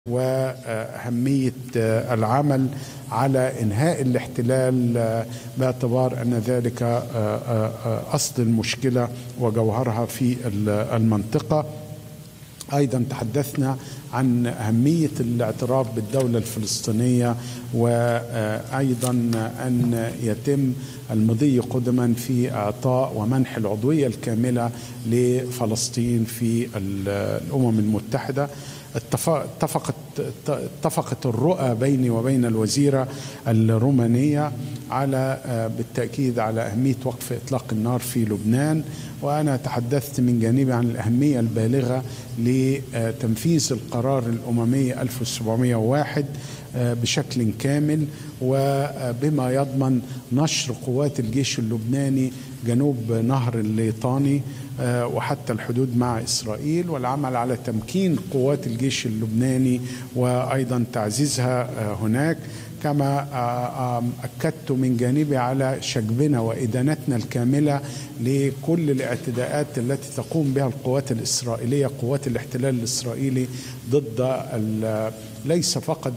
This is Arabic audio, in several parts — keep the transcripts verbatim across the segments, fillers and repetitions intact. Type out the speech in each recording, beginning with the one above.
وأهمية العمل على إنهاء الاحتلال باعتبار أن ذلك أصل المشكلة وجوهرها في المنطقة. أيضا تحدثنا عن أهمية الاعتراف بالدولة الفلسطينية، وأيضا أن يتم المضي قدما في إعطاء ومنح العضوية الكاملة لفلسطين في الأمم المتحدة. اتفقت اتفقت الرؤى بيني وبين الوزيرة الرومانية على بالتأكيد على أهمية وقف إطلاق النار في لبنان، وأنا تحدثت من جانبي عن الأهمية البالغة لتنفيذ القرار الأممي ألف وسبعمائة وواحد بشكل كامل، وبما يضمن نشر قوات الجيش اللبناني جنوب نهر الليطاني وحتى الحدود مع إسرائيل، والعمل على تمكين قوات الجيش اللبناني وأيضا تعزيزها هناك. كما أكدت من جانبي على شجبنا وإدانتنا الكاملة لكل الاعتداءات التي تقوم بها القوات الإسرائيلية، قوات الاحتلال الإسرائيلي، ضد ليس فقط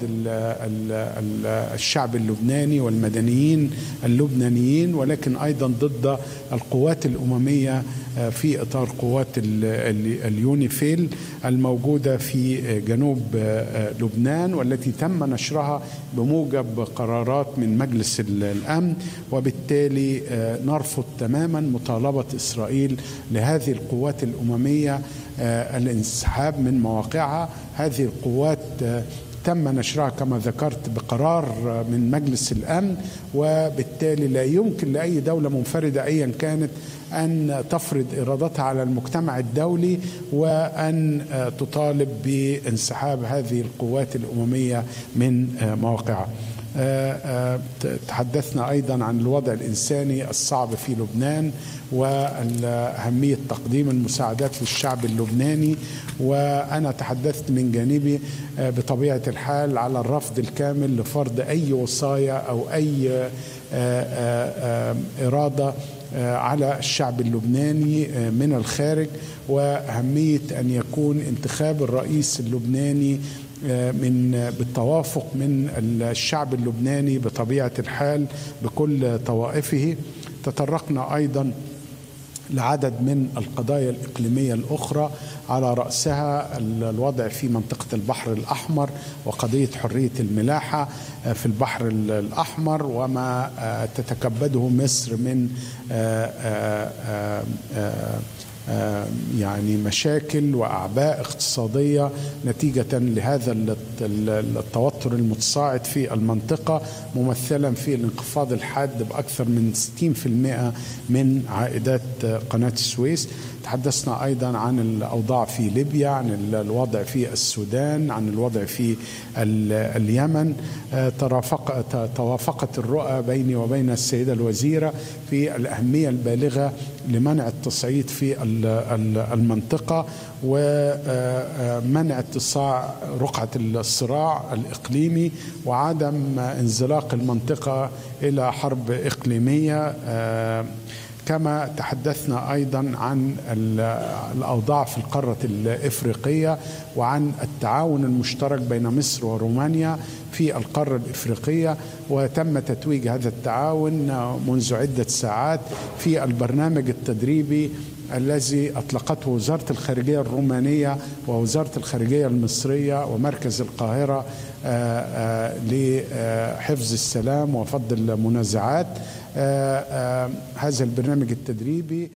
الشعب اللبناني والمدنيين اللبنانيين، ولكن أيضا ضد القوات الأممية في إطار قوات اليونيفيل الموجودة في جنوب لبنان، والتي تم نشرها بموجب قرارات من مجلس الأمن. وبالتالي نرفض تماما مطالبة إسرائيل لهذه القوات الأممية الانسحاب من مواقعها. هذه القوات تم نشرها كما ذكرت بقرار من مجلس الأمن، وبالتالي لا يمكن لأي دولة منفردة أيا كانت أن تفرض إرادتها على المجتمع الدولي وأن تطالب بانسحاب هذه القوات الأممية من مواقعها. تحدثنا أيضا عن الوضع الإنساني الصعب في لبنان وأهمية تقديم المساعدات للشعب اللبناني، وأنا تحدثت من جانبي بطبيعة الحال على الرفض الكامل لفرض أي وصاية أو أي إرادة على الشعب اللبناني من الخارج، وأهمية أن يكون انتخاب الرئيس اللبناني من بالتوافق من الشعب اللبناني بطبيعة الحال بكل طوائفه. تطرقنا أيضا لعدد من القضايا الإقليمية الأخرى على رأسها الوضع في منطقة البحر الأحمر وقضية حرية الملاحة في البحر الأحمر وما تتكبده مصر من يعني مشاكل وأعباء اقتصادية نتيجة لهذا التوتر المتصاعد في المنطقة، ممثلا في الانخفاض الحاد بأكثر من ستين بالمئة من عائدات قناة السويس. تحدثنا أيضا عن الأوضاع في ليبيا، عن الوضع في السودان، عن الوضع في اليمن. توافقت الرؤى بيني وبين السيدة الوزيرة في الأهمية البالغة لمنع التصعيد في المنطقة ومنع اتساع رقعة الصراع الإقليمي وعدم انزلاق المنطقة إلى حرب إقليمية. كما تحدثنا أيضا عن الأوضاع في القارة الإفريقية وعن التعاون المشترك بين مصر ورومانيا في القارة الإفريقية، وتم تتويج هذا التعاون منذ عدة ساعات في البرنامج التدريبي الذي أطلقته وزارة الخارجية الرومانية ووزارة الخارجية المصرية ومركز القاهرة لحفظ السلام وفض المنازعات. هذا البرنامج التدريبي